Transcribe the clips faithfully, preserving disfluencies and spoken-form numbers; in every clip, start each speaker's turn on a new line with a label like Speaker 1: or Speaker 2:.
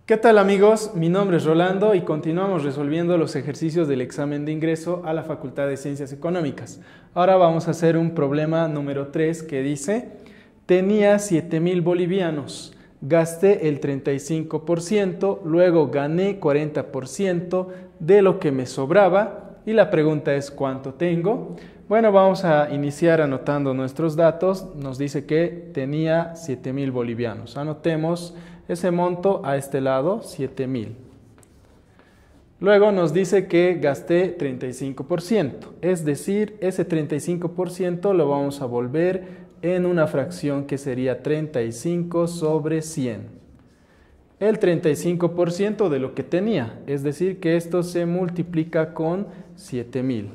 Speaker 1: ¿Qué tal amigos? Mi nombre es Rolando y continuamos resolviendo los ejercicios del examen de ingreso a la Facultad de Ciencias Económicas. Ahora vamos a hacer un problema número tres que dice: tenía siete mil bolivianos, gasté el treinta y cinco por ciento, luego gané cuarenta por ciento de lo que me sobraba y la pregunta es ¿cuánto tengo? Bueno, vamos a iniciar anotando nuestros datos. Nos dice que tenía siete mil bolivianos. Anotemos ese monto a este lado, siete mil. Luego nos dice que gasté treinta y cinco por ciento, es decir, ese treinta y cinco por ciento lo vamos a volver en una fracción que sería treinta y cinco sobre cien. El treinta y cinco por ciento de lo que tenía, es decir, que esto se multiplica con siete mil.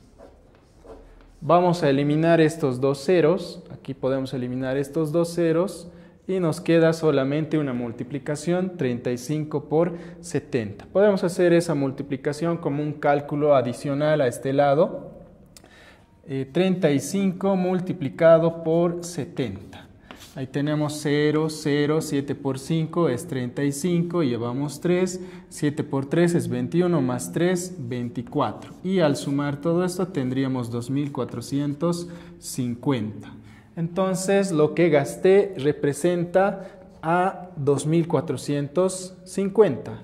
Speaker 1: Vamos a eliminar estos dos ceros, aquí podemos eliminar estos dos ceros, y nos queda solamente una multiplicación, treinta y cinco por setenta. Podemos hacer esa multiplicación como un cálculo adicional a este lado. Eh, treinta y cinco multiplicado por setenta. Ahí tenemos cero, cero, siete por cinco es treinta y cinco, llevamos tres, siete por tres es veintiuno, más tres, veinticuatro. Y al sumar todo esto tendríamos dos mil cuatrocientos cincuenta. Entonces, lo que gasté representa a dos mil cuatrocientos cincuenta.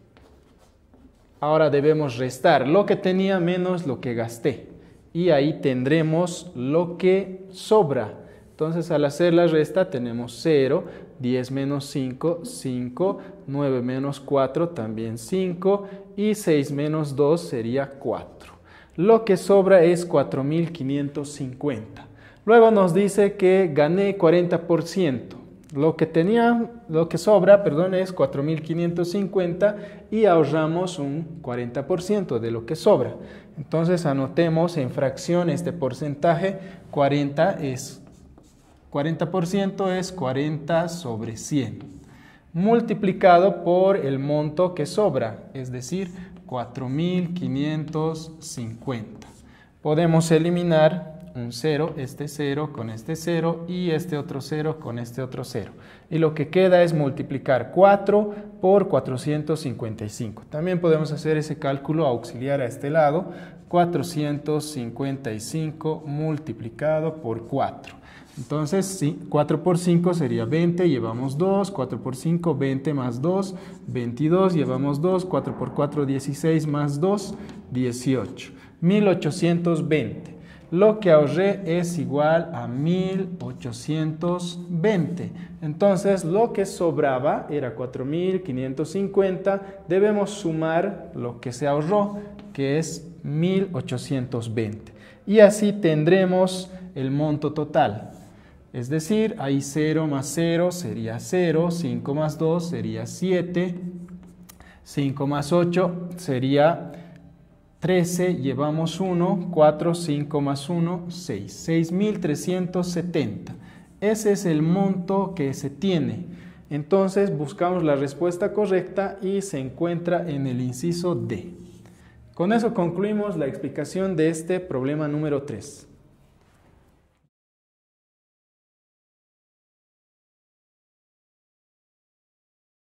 Speaker 1: Ahora debemos restar lo que tenía menos lo que gasté. Y ahí tendremos lo que sobra. Entonces, al hacer la resta tenemos cero, diez menos cinco, cinco, nueve menos cuatro, también cinco, y seis menos dos sería cuatro. Lo que sobra es cuatro mil quinientos cincuenta. Luego nos dice que gané cuarenta por ciento. Lo que tenía, lo que sobra, perdón, es cuatro mil quinientos cincuenta y ahorramos un cuarenta por ciento de lo que sobra. Entonces anotemos en fracción este porcentaje. cuarenta es cuarenta por ciento es cuarenta sobre cien. Multiplicado por el monto que sobra, es decir, cuatro mil quinientos cincuenta. Podemos eliminar un cero, este cero con este cero y este otro cero con este otro cero. Y lo que queda es multiplicar cuatro por cuatrocientos cincuenta y cinco. También podemos hacer ese cálculo auxiliar a este lado. cuatrocientos cincuenta y cinco multiplicado por cuatro. Entonces, sí, cuatro por cinco sería veinte, llevamos dos, cuatro por cinco, veinte más dos, veintidós, llevamos dos, cuatro por cuatro, dieciséis más dos, dieciocho. mil ochocientos veinte. Lo que ahorré es igual a mil ochocientos veinte. Entonces, lo que sobraba era cuatro mil quinientos cincuenta. Debemos sumar lo que se ahorró, que es mil ochocientos veinte. Y así tendremos el monto total. Es decir, ahí cero más cero sería cero, cinco más dos sería siete, cinco más ocho sería trece, llevamos uno, cuatro, cinco más uno, seis. seis mil trescientos setenta. Ese es el monto que se tiene. Entonces buscamos la respuesta correcta y se encuentra en el inciso D. Con eso concluimos la explicación de este problema número tres.